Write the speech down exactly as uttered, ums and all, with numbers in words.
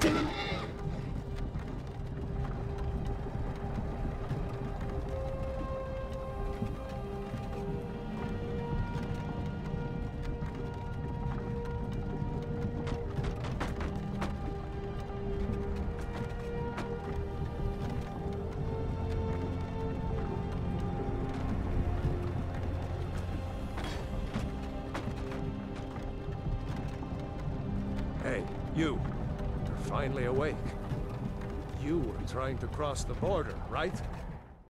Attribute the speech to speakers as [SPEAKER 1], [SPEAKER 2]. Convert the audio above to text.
[SPEAKER 1] Hey, you. You're finally awake. You were trying to cross the border, right?